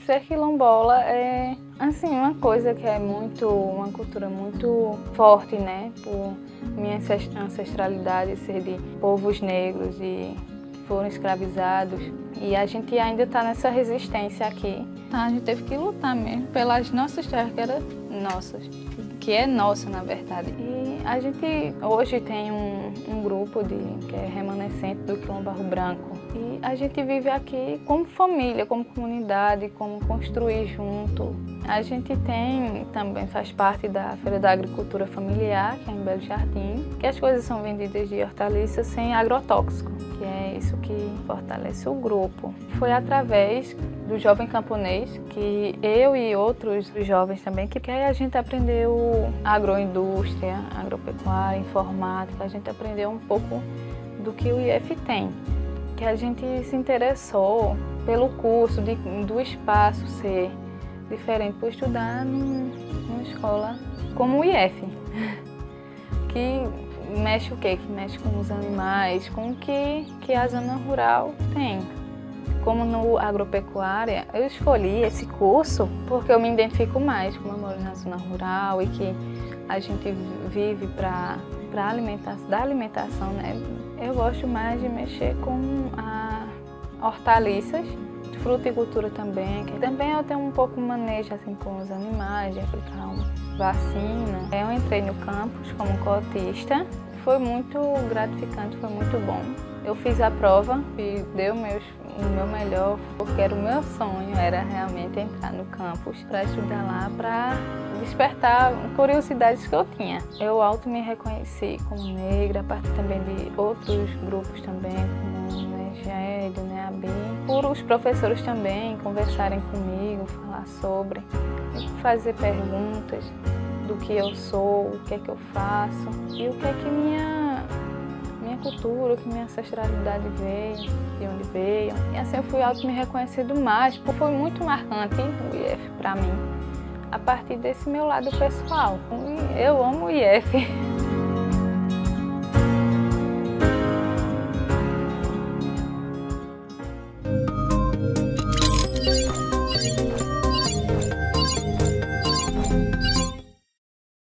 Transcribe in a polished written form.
Ser quilombola é, assim, uma coisa que é uma cultura muito forte, né? Por minha ancestralidade ser de povos negros e que foram escravizados. E a gente ainda está nessa resistência aqui. A gente teve que lutar mesmo pelas nossas terras, que é nossa, na verdade. E a gente hoje tem um grupo que é remanescente do Quilombo Barro Branco. E a gente vive aqui como família, como comunidade, como construir junto. A gente também faz parte da Feira da Agricultura Familiar, que é em Belo Jardim, que as coisas são vendidas de hortaliças sem agrotóxico, que é isso que fortalece o grupo. Foi através do Jovem Camponês que eu e outros jovens também, que a gente aprendeu agroindústria, agropecuária, informática, a gente aprendeu um pouco do que o IF tem, que a gente se interessou pelo curso, do espaço ser diferente por estudar numa escola como o IF, que mexe o quê? Que mexe com os animais, com o que a zona rural tem. Como no agropecuária, eu escolhi esse curso porque eu me identifico mais, como eu moro na zona rural e que a gente vive para alimentação, né? Eu gosto mais de mexer com hortaliças, fruticultura também, que também eu tenho um pouco manejo assim, com os animais, de aplicar uma vacina. Eu entrei no campus como cotista, foi muito gratificante, foi muito bom. Eu fiz a prova e dei o meu melhor, porque era o meu sonho, era realmente entrar no campus para estudar lá, para despertar curiosidades que eu tinha. Eu me reconheci como negra, a partir também de outros grupos também, como o NEGED, o NEABI, por os professores também conversarem comigo, falar sobre, fazer perguntas do que eu sou, o que é que eu faço e o que é que minha cultura, o que minha ancestralidade veio, de onde veio. E assim eu fui me reconhecendo mais, porque foi muito marcante o IF para mim, a partir desse meu lado pessoal. Eu amo o IF.